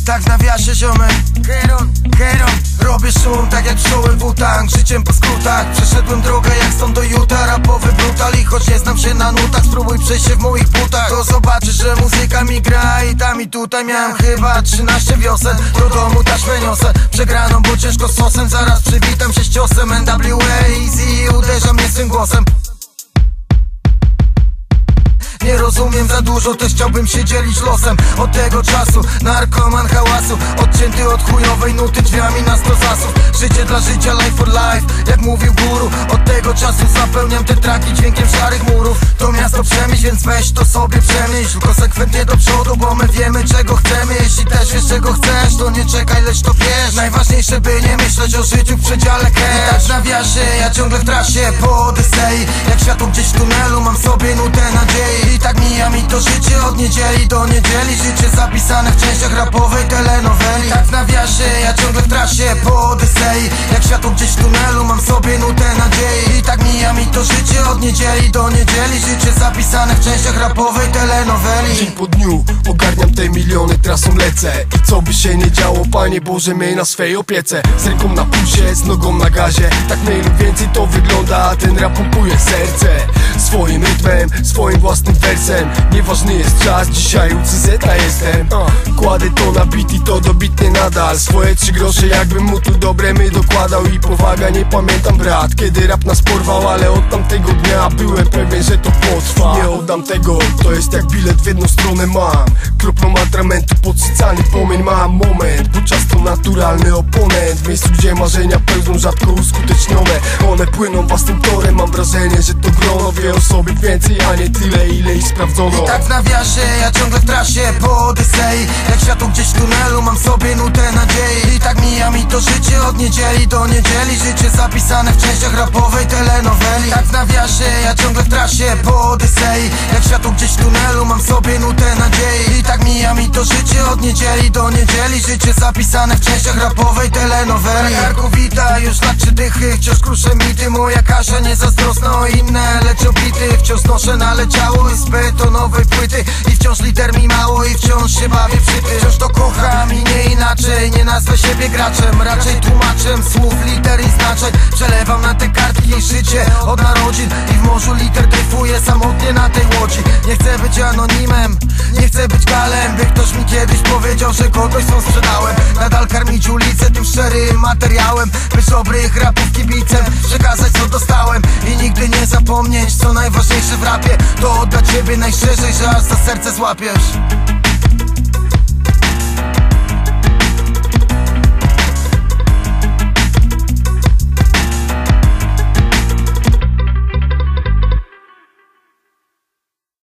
tak w nawiasie ziomek. Heron, robię szum tak jak pszczoły Wu-Tang. Życiem po skrótach, przeszedłem drogę jak stąd do Utah. Rapowy brutal i choć nie znam się na nutach, spróbuj przejść się w moich butach, to zobaczysz, że muzyka mi gra. I tam i tutaj miałem chyba 13 wiosen. Do domu taśmę niosę, przegraną, bo ciężko z sosem. Zaraz przywitam się z ciosem. NWA Easy uderza mnie swym głosem. Nie rozumiem za dużo, też chciałbym się dzielić losem. Od tego czasu narkoman hałasu, odcięty od chujowej nuty, drzwiami na 100 zasów. Życie dla życia, life for life, jak mówił guru. Od tego czasu zapełniam te traki dźwiękiem szarych murów. To miasto przemyśl, więc weź to sobie przemyśl konsekwentnie do przodu, bo my wiemy czego chcemy. Jeśli też wiesz czego chcesz, to nie czekaj, lecz to wiesz. Najważniejsze by nie myśleć o życiu w przedziale cash. I tak w nawiasie, ja ciągle w trasie po Odysei. Jak światło gdzieś w tunelu, mam sobie nutę nadziei. I tak mija mi to życie od niedzieli do niedzieli. Życie zapisane w częściach rapowej telenoweli. Tak w nawiasie, ja ciągle w trasie po Odysei. Jak światło gdzieś w tunelu, mam sobie nutę nadziei. I tak mija mi to życie od niedzieli do niedzieli. Życie zapisane w częściach rapowej telenoweli. Dzień po dniu ogarniam te miliony, trasą lecę. I co by się nie działo, Panie Boże, miej na swej opiece. Z ręką na pulsie, z nogą na gazie. Tak mniej lub więcej to wygląda, a ten rap pompuje serce swoim rytmem, swoim własnym wersem. Nieważny jest czas, dzisiaj u CZ jestem. Kładę to na beat i to dobitnie nadal. Swoje 3 grosze jakbym mu tu dobre my dokładał. I powaga, nie pamiętam brat, kiedy rap nas porwał. Ale od tamtego dnia byłem pewien, że to potrwa. Nie oddam tego, to jest jak bilet w jedną stronę mam. Kroplą atramentu podsycany płomień mam moment. Bo czas to naturalny oponent. W miejscu gdzie marzenia pełzą rzadko uskutecznione. One płyną własnym torem, mam wrażenie, że to grono wie o sobie więcej, a nie tyle ile ich sprawdzono. I tak w nawiasie, ja ciągle w trasie po Odysei. Jak światło gdzieś w tunelu, mam sobie nutę nadziei. I tak mija mi to życie od niedzieli do niedzieli. Życie zapisane w częściach rapowej telenoweli. Tak w nawiasie, ja ciągle w trasie po Odysei. Jak światło gdzieś w tunelu, mam sobie nutę nadziei. I tak mija mi to życie od niedzieli do niedzieli. Życie zapisane w częściach rapowej telenoweli. Karku wita, już na 3 dychy, wciąż kruszę mity. Moja Kasia nie zazdrosna o inne, lecz obity. Wciąż noszę naleciało z betonowej płyty. I wciąż liter mi mało i wciąż się bawię przy tym. Wciąż to kocham i nie inaczej. Nie nazwę siebie graczem, raczej tłumaczem słów, liter i znaczeń. Przelewam na te kartki życie od narodzin. I w morzu liter dryfuję samotnie na tej łodzi. Nie chcę być anonimem, nie chcę być galem. By ktoś mi kiedyś powiedział, że kogoś swą sprzedałem. Nadal karmić ulicę tym szczerym materiałem. Być dobrych rapów kibicem, przekazać co dostałem. I nigdy nie zapomnieć, co najważniejsze w rapie. To oddać siebie najszczerzej, że aż za serce złapiesz.